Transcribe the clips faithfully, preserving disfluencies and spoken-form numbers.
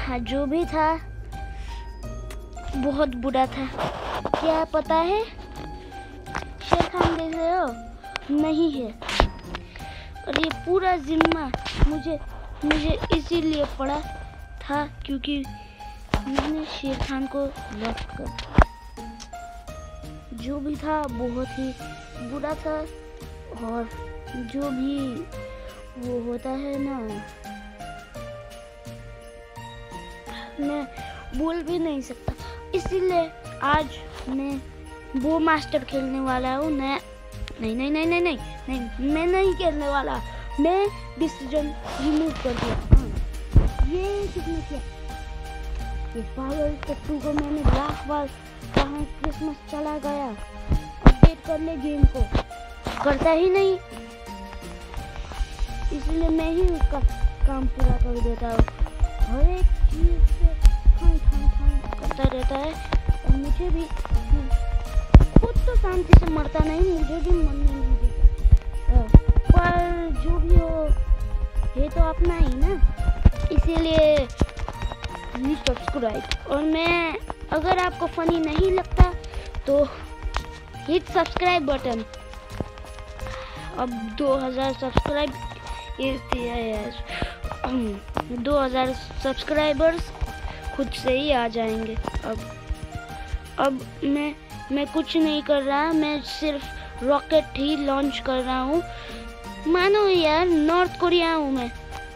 हाँ, जो भी था बहुत बुरा था। क्या पता है शेर खान देख रहे हो? नहीं है। और ये पूरा जिम्मा मुझे मुझे इसीलिए पड़ा था क्योंकि मैंने शेर खान को लव कर दिया। जो भी था बहुत ही बुरा था और जो भी वो होता है ना, मैं बोल भी नहीं सकता। इसीलिए आज मैं वो मास्टर खेलने वाला हूँ। नया नहीं नहीं नहीं नहीं नहीं नहीं मैं नहीं खेलने वाला। मैं डिसीजन रिमूव कर दिया। हाँ, ये किसने किया? ये पागल टट्टू को मैंने लाख बार कहा क्रिसमस चला गया, अपडेट कर ले गेम को, करता ही नहीं। इसलिए मैं ही उसका काम पूरा कर देता हूँ। हर एक चीज से हाँ हाँ हाँ करता रहता है और मुझे भी खुद तो शांति से मरता नहीं, मुझे भी मरने नहीं देता। पर जो भी हो ये तो अपना ही ना, इसीलिए सब्सक्राइब। और मैं अगर आपको फनी नहीं लगता तो हिट सब्सक्राइब बटन। अब दो हज़ार सब्सक्राइब दो हज़ार सब्सक्राइबर्स खुद से ही आ जाएंगे। अब अब मैं मैं कुछ नहीं कर रहा, मैं सिर्फ रॉकेट ही लॉन्च कर रहा हूँ। मानो यार नॉर्थ कोरिया हूँ मैं।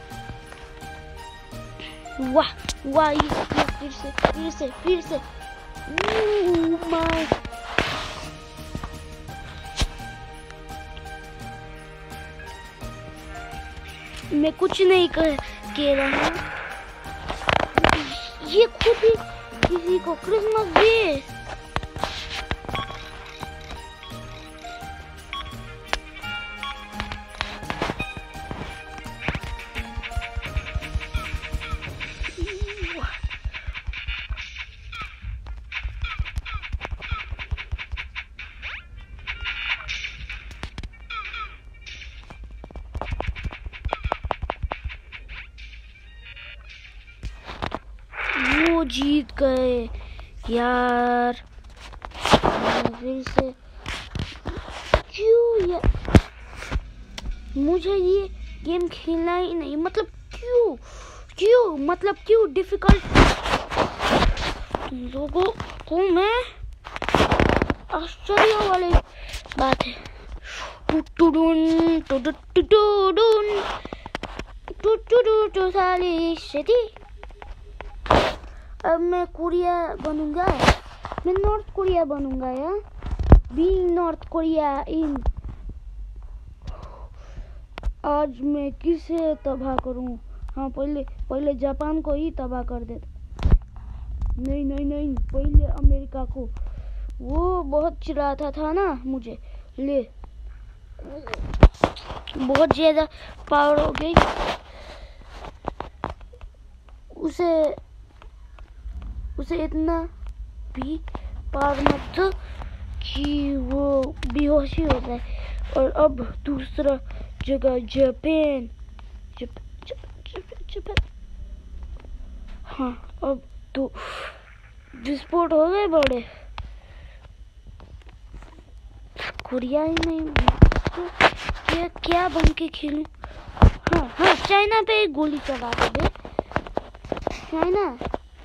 वाह वाह, ये फिर से फिर से फिर से माय मैं कुछ नहीं कर के रहा। ये खुद ही किसी को क्रिसमस दे। वो जीत गए यार। फिर से क्यों यार, मुझे ये गेम खेलना ही नहीं। मतलब क्यों क्यों मतलब क्यों डिफिकल्ट। तुम लोगों को मैं आश्चर्य वाली बात है। टुटुडुन टुटुटुडुन टुटुटुटु साली शेती। अब मैं कोरिया बनूंगा, मैं नॉर्थ कोरिया बनूंगा यार। Being North Korea in. आज मैं किसे तबाह करूं? हाँ, पहले पहले जापान को ही तबाह कर देता। नहीं नहीं नहीं पहले अमेरिका को। वो बहुत चिढ़ाता था ना मुझे। ले, बहुत ज्यादा पावर हो गई उसे उसे इतना भी पार मत कि वो बेहोशी हो जाए। और अब दूसरा जगह जापान जापान। हाँ, अब तो विस्फोट हो गए बड़े। कोरिया ही नहीं तो क्या क्या बन के खेलूं? हाँ हाँ चाइना पे गोली चला दे। चाइना,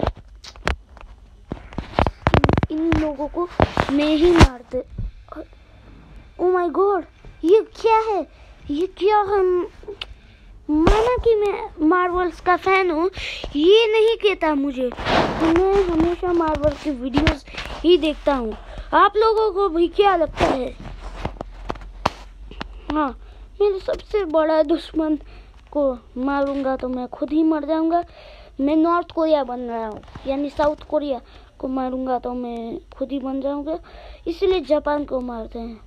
इन लोगों को मैं ही मार दे। ओ माय गॉड, ये क्या है? ये क्या है? माना कि मैं मार्वल्स का फैन हूँ, ये नहीं कहता मुझे। तो मैं हमेशा मार्वल के वीडियोस ही देखता हूँ। आप लोगों को भी क्या लगता है? हाँ, मेरे सबसे बड़ा दुश्मन को मारूंगा तो मैं खुद ही मर जाऊंगा। मैं नॉर्थ कोरिया बन रहा हूँ, यानी साउथ कोरिया को मारूंगा तो मैं खुद ही बन जाऊंगा। इसलिए जापान को मारते हैं।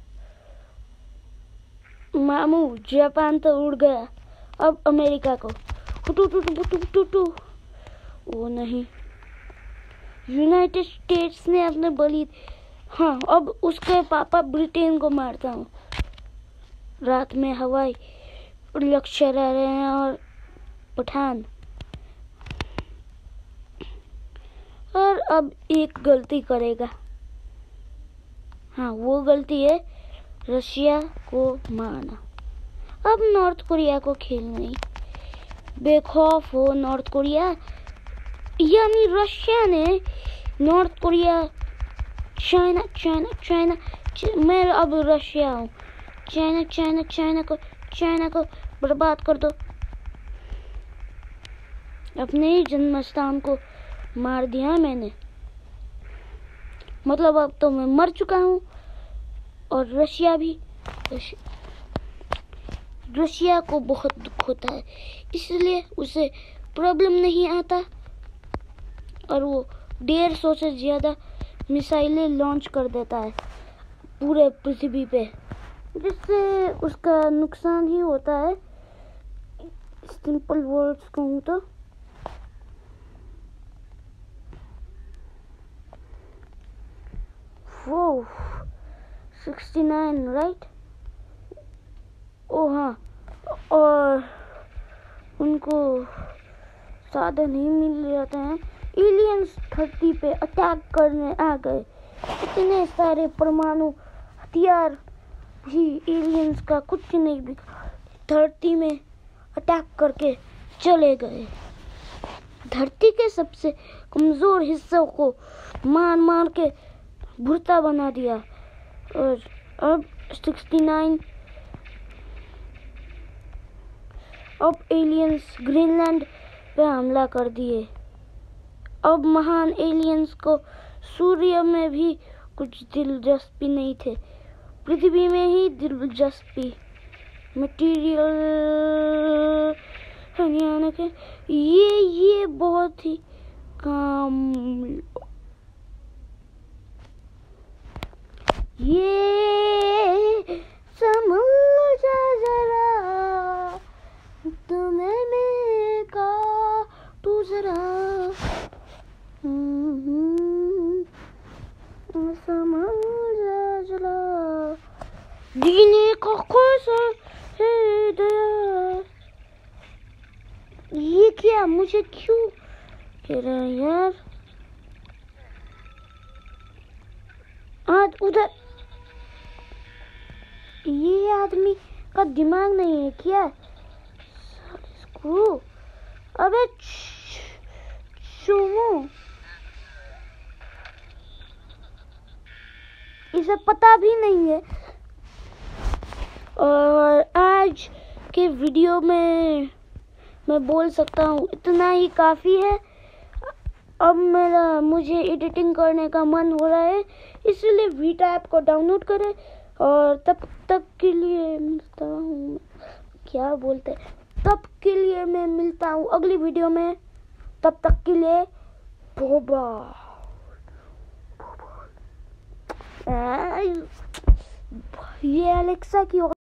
मामू, जापान तो उड़ गया, अब अमेरिका को। टू टू टू टू टू टू। वो नहीं, यूनाइटेड स्टेट्स ने अपने बलि। हाँ, अब उसके पापा ब्रिटेन को मारता हूँ। रात में हवाई लक्ष्य रह रहे हैं और पठान अब एक गलती करेगा। हाँ, वो गलती है रशिया को मारना। अब नॉर्थ कोरिया को खेलना नहीं। बेखौफ हो नॉर्थ कोरिया, यानी रशिया ने North Korea, China China China मैं अब रशिया हूँ। चाइना चाइना चाइना को चाइना को बर्बाद कर दो। अपने ही जन्म स्थान को मार दिया मैंने, मतलब अब तो मैं मर चुका हूँ। और रशिया भी, रशिया को बहुत दुख होता है, इसलिए उसे प्रॉब्लम नहीं आता और वो डेढ़ सौ से ज़्यादा मिसाइलें लॉन्च कर देता है पूरे पृथ्वी पे, जिससे उसका नुकसान ही होता है। सिंपल वर्ड्स कहूँ तो वो सिक्सटी नाइन राइट। ओ हाँ, और उनको साधन ही मिल जाते हैं। एलियंस धरती पे अटैक करने आ गए। इतने सारे परमाणु हथियार भी एलियंस का कुछ नहीं बिगाड़ा, धरती में अटैक करके चले गए। धरती के सबसे कमजोर हिस्सों को मार मार के भुर्ता बना दिया। और अब सिक्सटी नाइन, अब एलियंस ग्रीनलैंड पे हमला कर दिए। अब महान एलियंस को सूर्य में भी कुछ दिलचस्पी नहीं थे, पृथ्वी में ही दिलचस्पी। मटेरियल हरियाणा के ये ये बहुत ही काम, ये समझ जरा तुम्हें मैं का तू जरा समझ जरा जीने का कैसा है दया। ये क्या, मुझे क्यों कह रहा है यार। आज उधर ये आदमी का दिमाग नहीं है क्या इसको। अबे चुमो, इसे पता भी नहीं है। और आज के वीडियो में मैं बोल सकता हूँ इतना ही काफ़ी है। अब मेरा मुझे एडिटिंग करने का मन हो रहा है, इसलिए वीटा ऐप को डाउनलोड करें। और तब तक के लिए मिलता हूँ, क्या बोलते हैं, तब के लिए मैं मिलता हूँ अगली वीडियो में। तब तक के लिए बाय बाय। ये अलेक्सा की